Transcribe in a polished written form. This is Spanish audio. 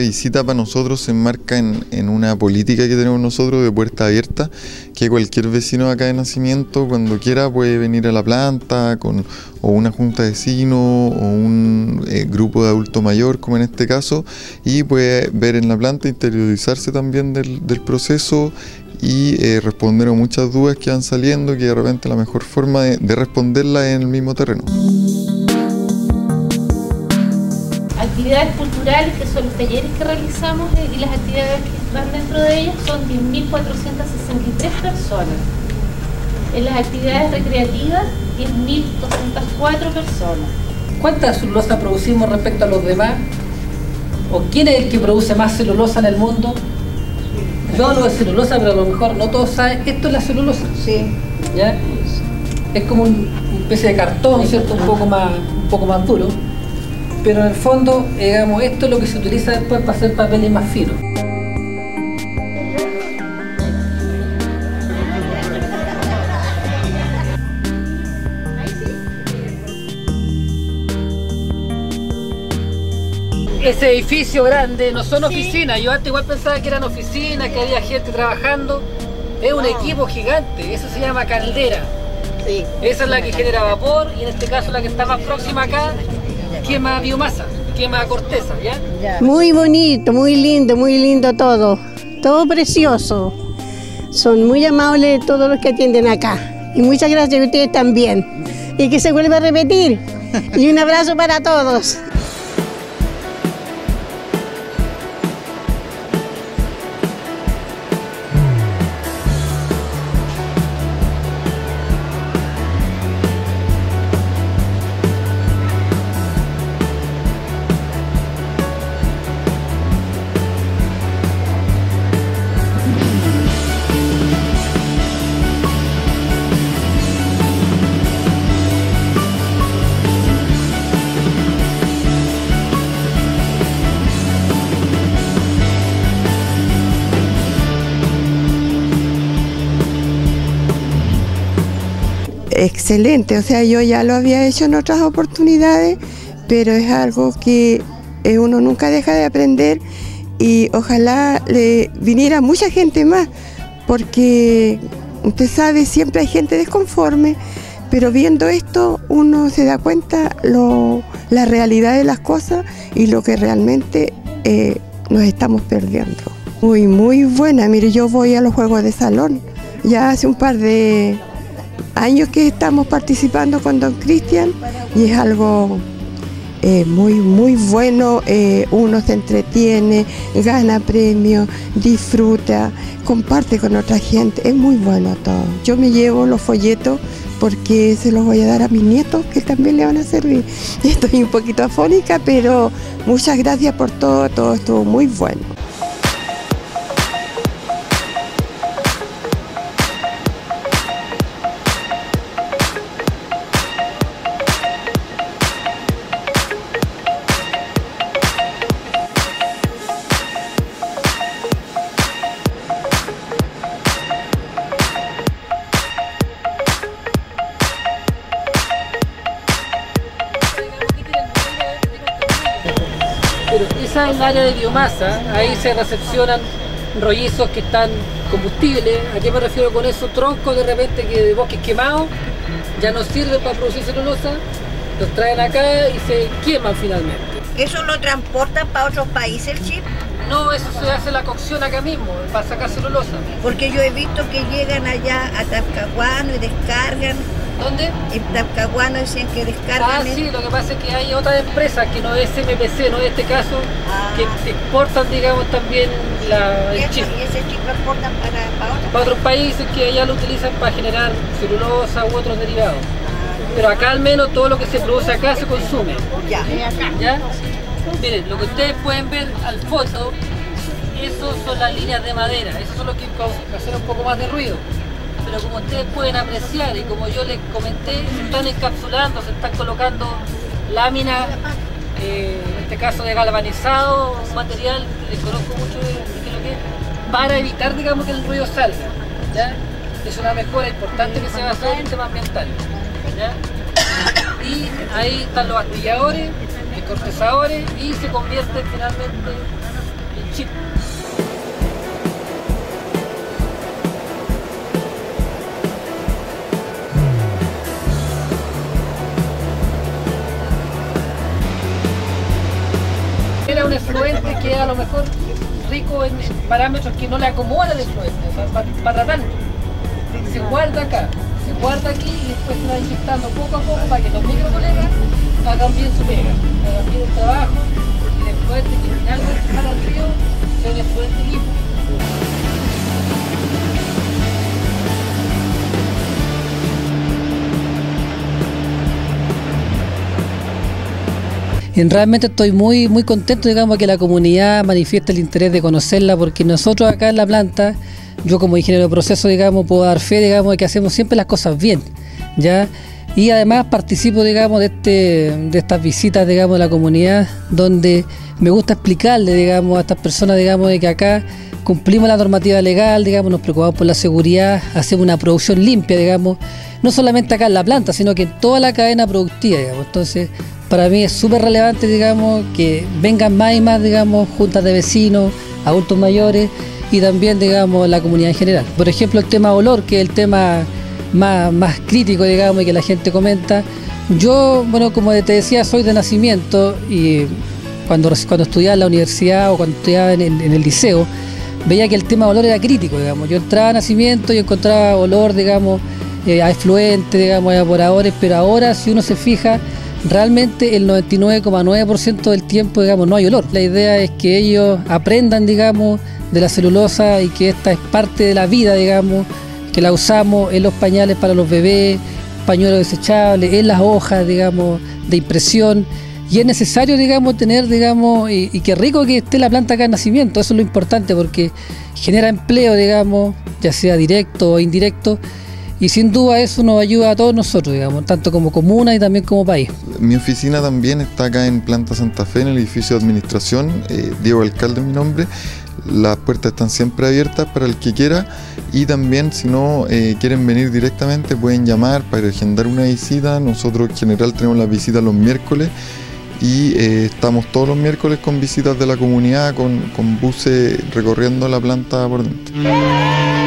visita para nosotros se enmarca en una política que tenemos nosotros de puerta abierta, que cualquier vecino acá de Nacimiento, cuando quiera, puede venir a la planta o una junta de vecinos o un grupo de adulto mayor, como en este caso, y puede ver en la planta, interiorizarse también del proceso y responder a muchas dudas que van saliendo, que de repente la mejor forma de responderlas es en el mismo terreno. Actividades culturales, que son los talleres que realizamos y las actividades que van dentro de ellas, son 10.463 personas. En las actividades recreativas, 10.204 personas. ¿Cuánta celulosa producimos respecto a los demás? ¿O quién es el que produce más celulosa en el mundo? Yo hablo de celulosa, pero a lo mejor no todos saben, esto es la celulosa. Sí. ¿Ya? Es como una especie de cartón, ¿cierto? Un poco más duro. Pero en el fondo, digamos, esto es lo que se utiliza después para hacer papeles más finos. Ese edificio grande no son oficinas, yo antes igual pensaba que eran oficinas, que había gente trabajando. Es un equipo gigante, eso se llama caldera. Sí. Esa es la que genera vapor y en este caso la que está más próxima acá quema biomasa, quema corteza, ¿ya? Muy bonito, muy lindo todo. Todo precioso. Son muy amables todos los que atienden acá. Y muchas gracias a ustedes también. Y que se vuelva a repetir. Y un abrazo para todos. Excelente, o sea, yo ya lo había hecho en otras oportunidades, pero es algo que uno nunca deja de aprender y ojalá le viniera mucha gente más, porque usted sabe, siempre hay gente desconforme, pero viendo esto uno se da cuenta la realidad de las cosas y lo que realmente nos estamos perdiendo. Muy buena, mire, yo voy a los juegos de salón, ya hace un par de años que estamos participando con Don Cristian y es algo muy bueno, uno se entretiene, gana premios, disfruta, comparte con otra gente, es muy bueno todo. Yo me llevo los folletos porque se los voy a dar a mis nietos que también le van a servir. Estoy un poquito afónica, pero muchas gracias por todo estuvo muy bueno. Pero esa es el área de biomasa, ahí se recepcionan rollizos que están combustibles. ¿A qué me refiero con eso? Troncos de repente que de bosques quemados ya no sirven para producir celulosa, los traen acá y se queman finalmente. ¿Eso lo transportan para otros países el chip? No, eso se hace la cocción acá mismo, para sacar celulosa. Porque yo he visto que llegan allá a Talcahuano y descargan. ¿Dónde? En Talcahuano dicen que descargan. Sí, lo que pasa es que hay otras empresas que no es MPC, no es este caso, que exportan, digamos, también el chip. ¿Y ese chip lo exportan para otros países que allá lo utilizan para generar celulosa u otros derivados. Pero acá al menos todo lo que se produce acá se consume. Ya. ¿Ya? Miren, lo que ustedes pueden ver al fondo, esos son las líneas de madera, esos son los que hacen un poco más de ruido. Pero como ustedes pueden apreciar y como yo les comenté, se están encapsulando, se están colocando láminas, en este caso de galvanizado, un material que desconozco mucho de qué es lo que es, para evitar, digamos, que el ruido salga. ¿Ya? Es una mejora importante que se va a hacer en tema ambiental. ¿Ya? Y ahí están los astilladores, descortezadores y se convierten finalmente Chile. Era un efluente que a lo mejor rico en parámetros que no le acomodan al efluente, o sea, para tratarlo. Se guarda acá, se guarda aquí y después se va inyectando poco a poco para que los microcolegas hagan bien su pega, hagan bien el trabajo y el efluente que finalmente sale al río sea un efluente limpio. Realmente estoy muy contento, digamos, que la comunidad manifieste el interés de conocerla, porque nosotros acá en la planta, yo como ingeniero de proceso, digamos, puedo dar fe, digamos, de que hacemos siempre las cosas bien, ¿ya? Y además participo, digamos, de estas visitas, digamos, de la comunidad, donde me gusta explicarle, digamos, a estas personas, digamos, de que acá cumplimos la normativa legal, digamos, nos preocupamos por la seguridad, hacemos una producción limpia, digamos, no solamente acá en la planta, sino que en toda la cadena productiva, digamos. Entonces, para mí es súper relevante, digamos, que vengan más y más, digamos, juntas de vecinos, adultos mayores y también, digamos, la comunidad en general. Por ejemplo, el tema olor, que es el tema más crítico, digamos, y que la gente comenta. Yo, bueno, como te decía, soy de nacimiento y cuando estudiaba en la universidad o cuando estudiaba en el liceo, veía que el tema olor era crítico, digamos. Yo entraba a nacimiento y encontraba olor, digamos, a efluentes, digamos, a evaporadores, pero ahora, si uno se fija, realmente el 99,9% del tiempo, digamos, no hay olor. La idea es que ellos aprendan, digamos, de la celulosa y que esta es parte de la vida, digamos, que la usamos en los pañales para los bebés, pañuelos desechables, en las hojas, digamos, de impresión. Y es necesario, digamos, tener, digamos, y qué rico que esté la planta acá en nacimiento. Eso es lo importante porque genera empleo, digamos, ya sea directo o indirecto. Y sin duda eso nos ayuda a todos nosotros, digamos, tanto como comuna y también como país. Mi oficina también está acá en Planta Santa Fe, en el edificio de administración, Diego Alcalde es mi nombre. Las puertas están siempre abiertas para el que quiera y también si no quieren venir directamente pueden llamar para agendar una visita. Nosotros en general tenemos las visitas los miércoles y estamos todos los miércoles con visitas de la comunidad, con buses recorriendo la planta por dentro.